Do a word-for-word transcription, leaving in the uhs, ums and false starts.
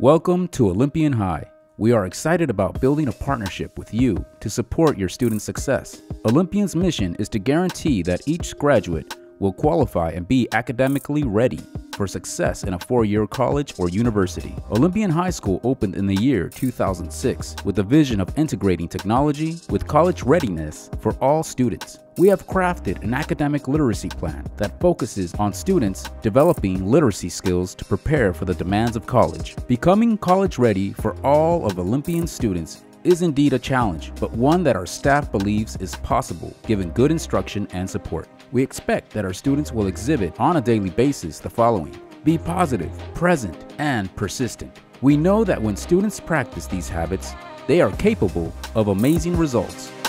Welcome to Olympian High. We are excited about building a partnership with you to support your student success. Olympian's mission is to guarantee that each graduate will qualify and be academically ready for success in a four-year college or university. Olympian High School opened in the year two thousand six with a vision of integrating technology with college readiness for all students. We have crafted an academic literacy plan that focuses on students developing literacy skills to prepare for the demands of college. Becoming college ready for all of Olympian students is indeed a challenge, but one that our staff believes is possible given good instruction and support. We expect that our students will exhibit on a daily basis the following: be positive, present, and persistent. We know that when students practice these habits, they are capable of amazing results.